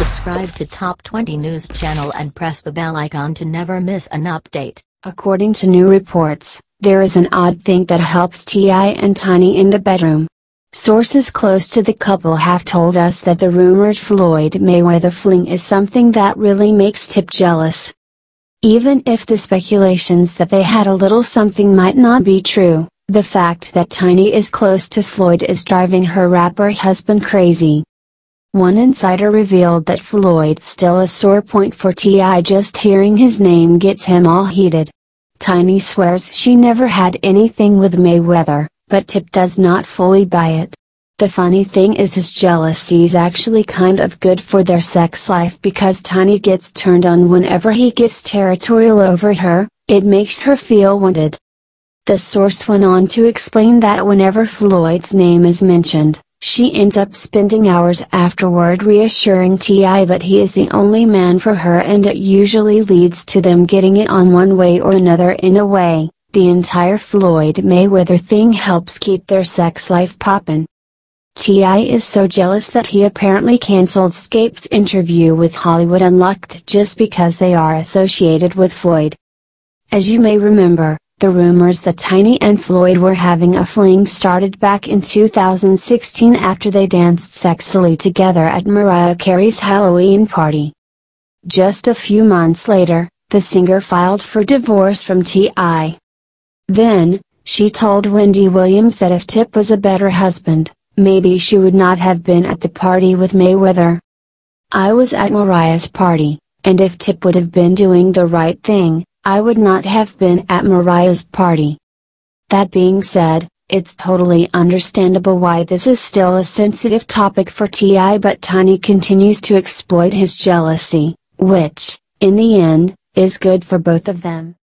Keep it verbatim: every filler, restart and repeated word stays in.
Subscribe to Top twenty News channel and press the bell icon to never miss an update. According to new reports, there is an odd thing that helps T I and Tiny in the bedroom. Sources close to the couple have told us that the rumored Floyd Mayweather fling is something that really makes Tip jealous. Even if the speculations that they had a little something might not be true, the fact that Tiny is close to Floyd is driving her rapper husband crazy. One insider revealed that Floyd's still a sore point for T I. Just hearing his name gets him all heated. Tiny swears she never had anything with Mayweather, but Tip does not fully buy it. The funny thing is his jealousy's actually kind of good for their sex life, because Tiny gets turned on whenever he gets territorial over her. It makes her feel wanted. The source went on to explain that whenever Floyd's name is mentioned, she ends up spending hours afterward reassuring T I that he is the only man for her, and it usually leads to them getting it on one way or another. In a way, the entire Floyd Mayweather thing helps keep their sex life poppin'. T I is so jealous that he apparently cancelled Scape's interview with Hollywood Unlocked just because they are associated with Floyd. As you may remember, the rumors that Tiny and Floyd were having a fling started back in two thousand sixteen after they danced sexily together at Mariah Carey's Halloween party. Just a few months later, the singer filed for divorce from T I. Then, she told Wendy Williams that if Tip was a better husband, maybe she would not have been at the party with Mayweather. "I was at Mariah's party, and if Tip would have been doing the right thing, I would not have been at Mariah's party." That being said, it's totally understandable why this is still a sensitive topic for T I, but Tiny continues to exploit his jealousy, which, in the end, is good for both of them.